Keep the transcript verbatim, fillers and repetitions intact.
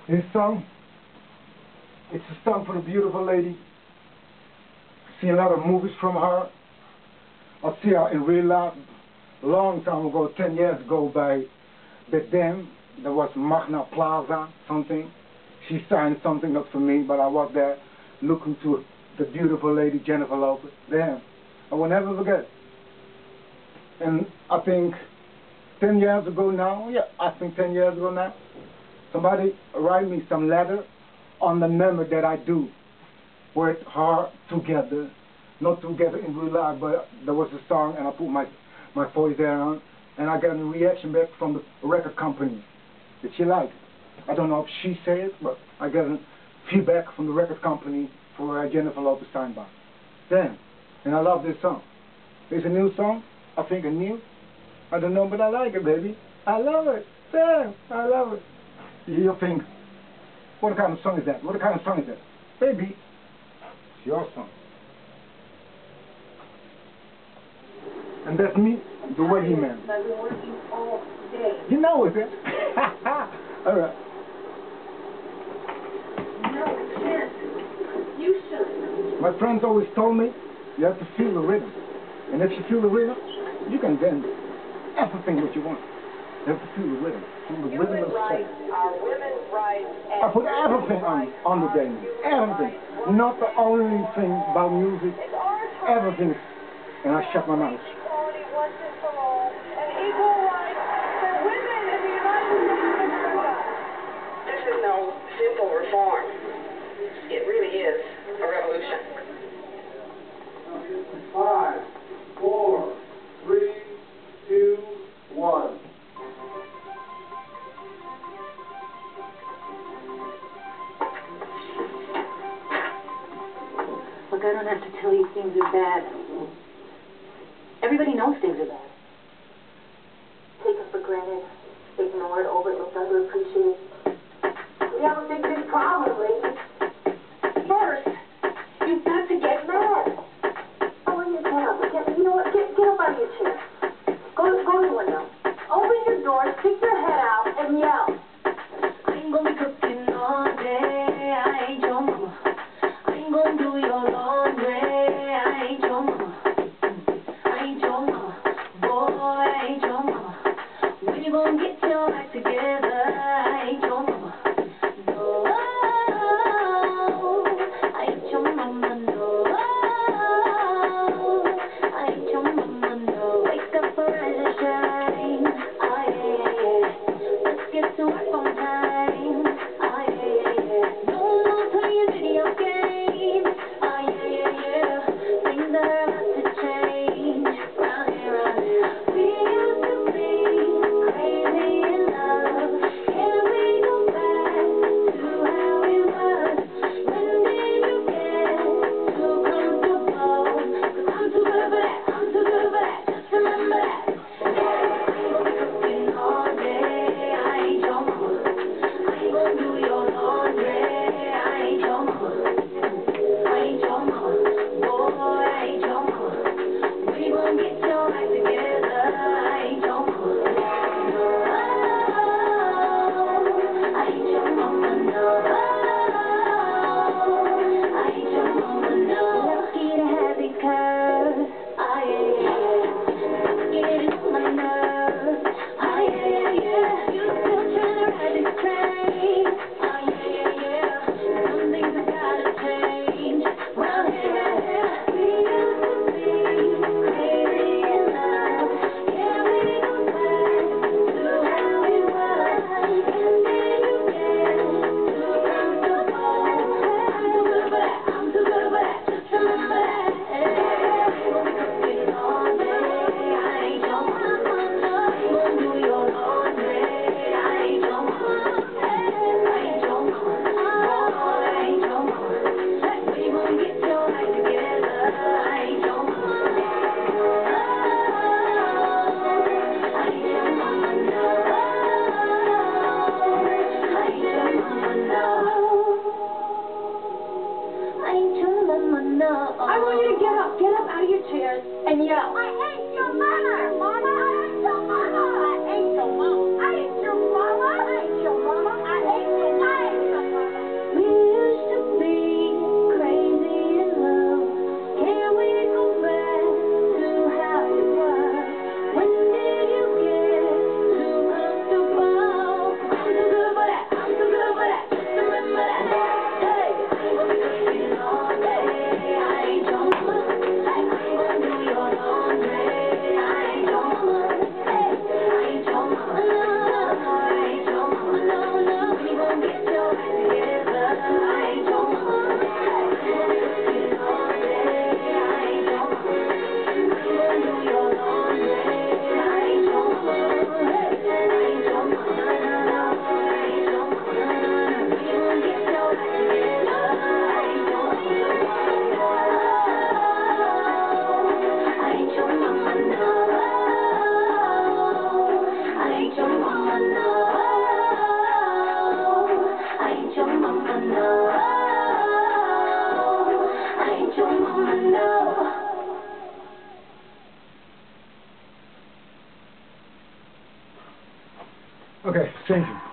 This song, it's a song for the beautiful lady. I've seen a lot of movies from her. I see her in real life a long time ago, ten years ago by back then. There was Magna Plaza, something. She signed something up for me, but I was there looking to the beautiful lady Jennifer Lopez. Damn, I will never forget. And I think ten years ago now, yeah, I think ten years ago now, somebody write me some letter on the number that I do with her together. Not together in real life, but there was a song and I put my, my voice there on, and I got a reaction back from the record company that she liked. I don't know if she said it, but I got a feedback from the record company for uh, Jennifer Lopez signed by. Damn, and I love this song. It's a new song, I think a new. I don't know, but I like it, baby. I love it. Damn, I love it. You think, what kind of song is that? What kind of song is that? Baby, it's your song. And that's me, the Wedgie Man. I've been working all day. You know it, eh? All right. No, you can't. You should. My friends always told me, you have to feel the rhythm. And if you feel the rhythm, you can dance everything what you want. You have to feel the rhythm. Feel the rhythm of the song. Our women's rights and I put everything on, on the dance. Everything. Not the only thing about music. Everything. And I shut my mouth. Equality once and for all, and equal rights for women in the United States of America. This is no simple reform. It really is a revolution. Five, four, three, two, one. Look, I don't have to tell you things are bad. Everybody knows things are bad. Take it for granted, ignore it, overlook, underappreciate. We have a big, big problem, ladies. First, you've got to get mad. Oh, you get up. Get, you know what? Get, get up out of your chair. Go, go to the window. Open your door, stick your head out, and yell. I ain't gonna be cooking all day. I ain't your mama. I ain't gonna do your laundry. I ain't your mama. I ain't your mama. Boy, I ain't your mama. When you gonna get your act together? I ain't your mama. No, I ain't your mama. No, I ain't your mama. No, wake up, rise and shine. Oh yeah, yeah, yeah. Let's get to work on time. Oh yeah, yeah, yeah. No more playing video games. Oh yeah, yeah, yeah. Things are about to change. Round here, round here. We used to be crazy in love. Can we go back to how it was? When did you get too comfortable? 'Cause I'm too good for that. I'm too good for that. Just remember that. Yeah, I ain't gonna be cooking all day. I ain't your mama. I ain't gonna do your laundry. I ain't your mama. I ain't your mama. Boy, I ain't your mama. When you gonna get your act together? I ain't your mama. Oh, I ain't your mama, no. I ain't your mama, no. Lucky to have these curves. Oh, yeah, yeah, yeah. Getting on my nerves. Oh, yeah, yeah, yeah. You still trying to ride this train. Oh, yeah, yeah, yeah. Some things have gotta change. Well, yeah, yeah. We used to be crazy in love. Can we go back to how it was? When did you get too comfortable? I'm too good for that. I'm too good for that. Just remember that. I ain't gonna be cooking all day. I ain't your mama. I ain't gonna do your laundry. I ain't your mama. I ain't your mama. Boy, I ain't your mama. When you gonna get your act together? I ain't your mama. I ain't your mama, no. I ain't your mama, no. I ain't your mama, no. I want you to get up. Get up out of your chairs and yell. I hate your mother, Mama. I hate your mama. I hate your mama. I hate your mama. I hate your mama. I hate your mama. Okay, thank you.